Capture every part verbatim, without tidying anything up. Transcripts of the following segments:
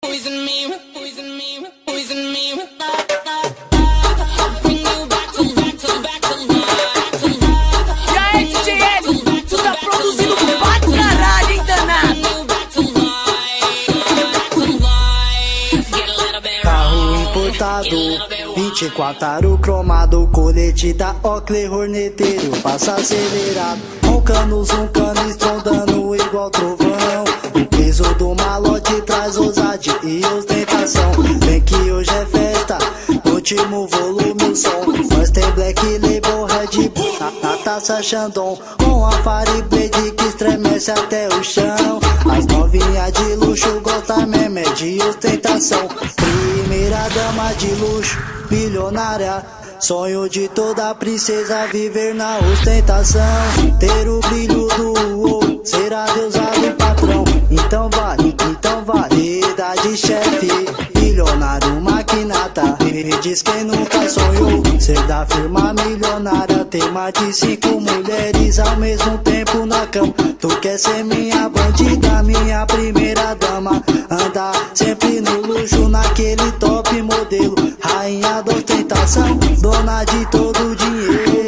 Poison me, poison me, poison me. E aí, D J Ed, tu tá produzindo pra caralho, hein, danado? Carro importado, vinte e quatro aro cromado, colete da Oakley Horneteiro, passa acelerado, roncando, zuncando, estrondando igual trovão. O peso do malote traz ousadia e ostentação. Vem que hoje é festa, último volume o som. Nós tem Black Label, Red Bull, na, na taça Chandon, com a Fire Blade que estremece até o chão. As novinhas de luxo gostam mesmo é de ostentação. Primeira dama de luxo, bilionária, sonho de toda princesa viver na ostentação. Ter o brilho do ouro, ser a deusa do patrão. Então vai, então vai, vida de chefe, bilionário maquinata. Me diz quem nunca sonhou ser da firma milionária. Ter mais de cinco mulheres ao mesmo tempo na cama. Tu quer ser minha bandida, minha primeira dama. Andar sempre no luxo, naquele top modelo. Rainha da ostentação, dona de todo o dinheiro.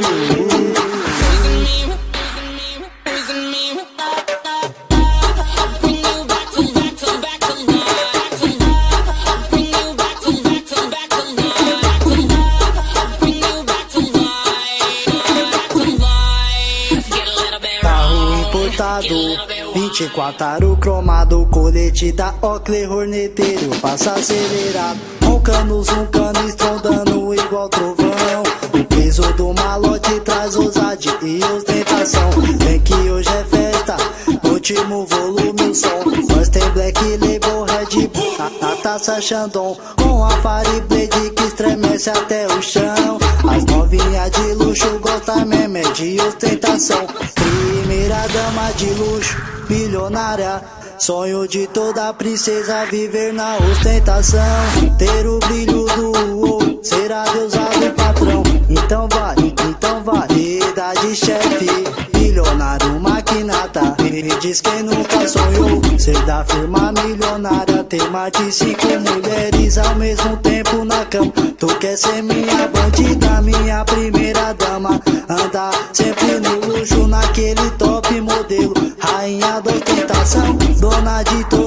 Carro importado, vinte e quatro aro cromado, colete da Oakley Horneteiro, passa acelerado, roncando, zuncando, estrondando igual trovão. O peso do malote traz ousadia e ostentação. Vem que hoje é festa, último volume o som. Nós tem Black Label, Red Bull, na, na taça Chandon, com a Fire Blade que estremece até o chão. As novinhas de luxo gostam mesmo é de ostentação. Primeira dama de luxo, bilionária, sonho de toda princesa viver na ostentação. Ter o brilho do ouro, ser a deusa do patrão. Então vai, então vai, vida de chefe, bilionário maquinata. Me diz quem nunca sonhou ser da firma milionária. Ter mais de cinco mulheres ao mesmo tempo na cama. Tu quer ser minha bandida, minha primeira dama. Andar sempre no luxo, naquele top modelo. Rainha da ostentação, dona de todo